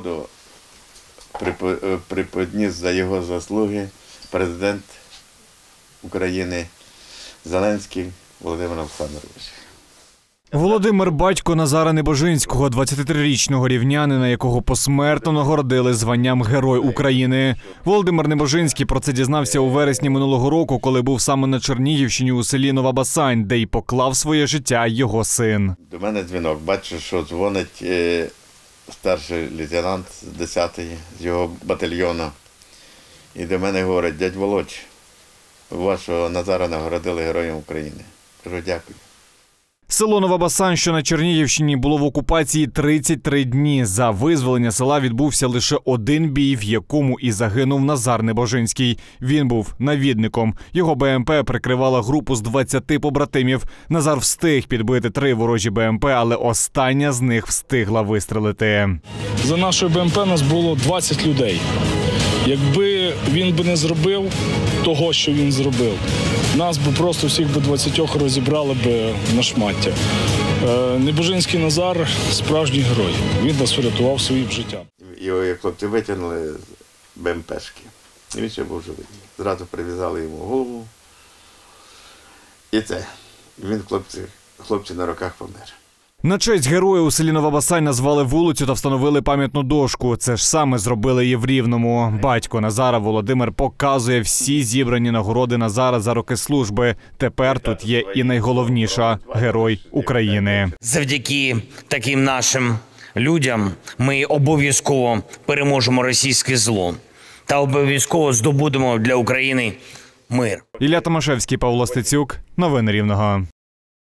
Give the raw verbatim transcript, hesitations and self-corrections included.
нагороду приподніс за його заслуги президент України Зеленський Володимир Олександрович. Володимир – батько Назара Небожинського, двадцятитрирічного рівнянина, якого посмертно нагородили званням Герой України. Володимир Небожинський про це дізнався у вересні минулого року, коли був саме на Чернігівщині у селі Нова Басань, де й поклав своє життя його син. До мене дзвінок. Бачу, що дзвонить старший лейтенант з десятої, з його батальйону. І до мене говорить: дядь Володь, вашого Назара нагородили Героєм України. Кажу: дякую. Село Нова Басань, що на Чернігівщині, було в окупації тридцять три дні. За визволення села відбувся лише один бій, в якому і загинув Назар Небожинський. Він був навідником. Його БМП прикривала групу з двадцяти побратимів. Назар встиг підбити три ворожі БМП, але остання з них встигла вистрелити. За нашою БМП нас було двадцять людей. Якби він би не зробив того, що він зробив, нас би просто всіх би двадцятьох розібрали б на шмаття. Небожинський Назар – справжній герой. Він нас врятував своїм життям. Його як хлопці витягнули з БМПшки. І він ще був живий. Зразу прив'язали йому голову. І це. Він, хлопці, хлопці на руках помер. На честь героя у селі Нова Басань назвали вулицю та встановили пам'ятну дошку. Це ж саме зробили і в Рівному. Батько Назара Володимир показує всі зібрані нагороди Назара за роки служби. Тепер тут є і найголовніша – Герой України. Завдяки таким нашим людям ми обов'язково переможемо російське зло та обов'язково здобудемо для України мир. Ілля Томашевський, Павло Стецюк. Новини Рівного.